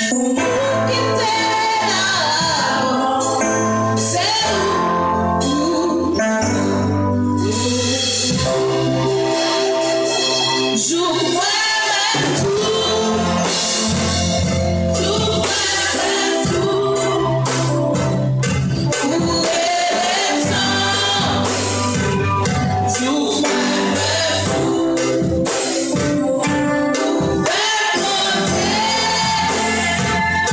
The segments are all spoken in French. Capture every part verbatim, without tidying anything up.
Thank you.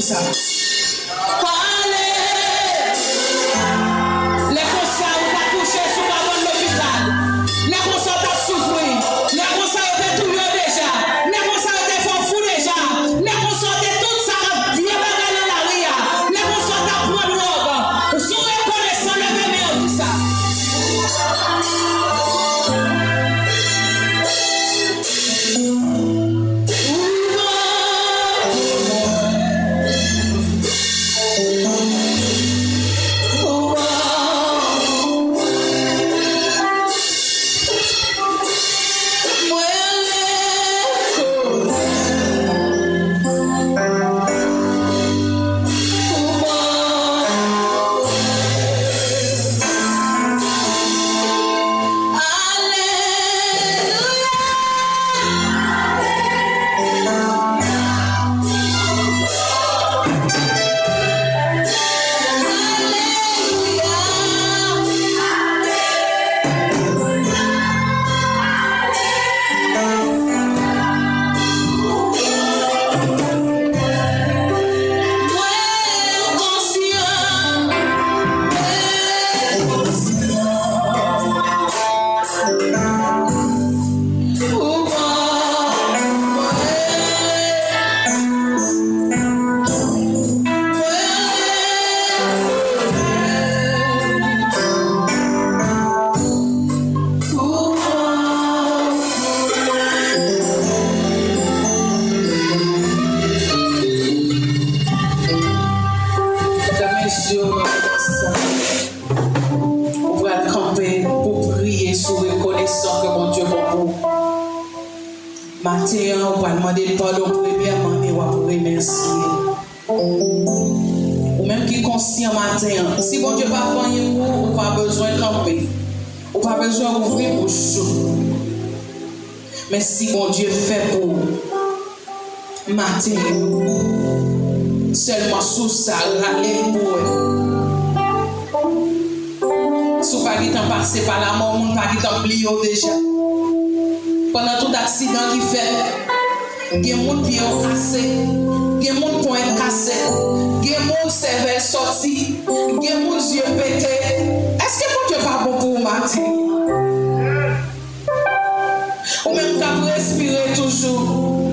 ça. Allez! Les concerts ont accouché sous la bonne l'hôpital. Les concerts ont souffert. Les concerts ont tout déjà. Les concerts ont fait fou déjà. Les concerts ont tout ça qui vient dans la ria. Les concerts ont pris l'ordre. Sous reconnaissant le bébé tout ça. On va camper pour prier sous reconnaissant que mon Dieu est bon. Matin, on va demander pardon premièrement et on va vous remercier. Ou même qui est conscient matin, si mon Dieu n'a pas fait pour vous, on n'a pas besoin de camper. On n'a pas besoin d'ouvrir bouche. Mais si mon Dieu fait pour matin, seulement sous ça, râler pour eux. Si vous n'avez pas passé par la mort, vous n'avez pas oublié déjà. Pendant tout accident qui fait, il y a des gens qui ont cassé, il y a des gens qui ont cassé, il y a des gens qui cerveau sorti, il y a des gens qui ont pété. Est-ce que mon Dieu pas bon pour vous matin? Ou même quand vous respirez toujours.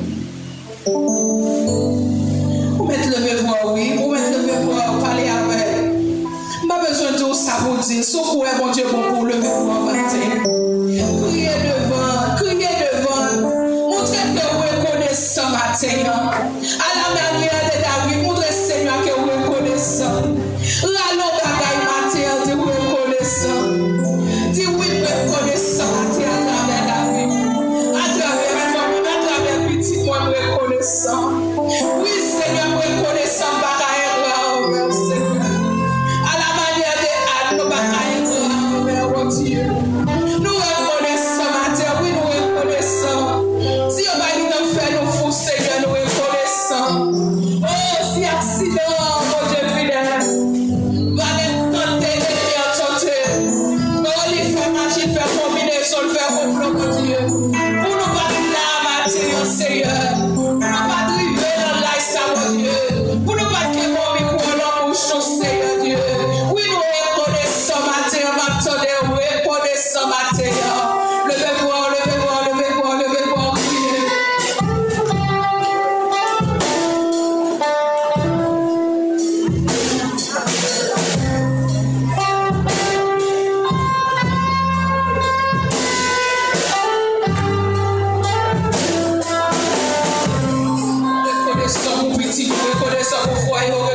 Vous mettez le mémoire, oui, vous mettez le mémoire, parlez avec. Pas besoin de tout ça pour dire, sauf que mon Dieu bon pour le mémoire matin. Criez devant, criez devant, montrez que vous reconnaissez matin. À la manière de David, montrez Seigneur que vous reconnaissez. Rallons bagaille matin, dit vous reconnaissez. Dis oui, reconnaissez matin à travers la vie. À travers famille, à travers petit moi, reconnaissant. Oui, Seigneur, reconnaissant bagaille envers Seigneur. À la manière de Anne, nous bagaille envers mon Dieu. Nous reconnaissons matin, oui, nous reconnaissons. Si on va nous faire nous fous, Seigneur, nous reconnaissons. Oh, si accident, mon Dieu fidèle, va les tenter, les tenter. Oh, les faire magie, faire combinaison, faire complot, mon Dieu. Pour nous pas là, matin, Seigneur. Pour nous pas driver dans l'aïe, ça, mon Dieu. Pour nous pas que mon micro, l'homme, bouche, Seigneur Dieu. Oui, nous reconnaissons matin, m'attendez, nous reconnaissons matin. Levez-moi, levez-moi, levez-moi, levez-moi, criez. Reconnaissons mon petit, reconnaissons mon foyer,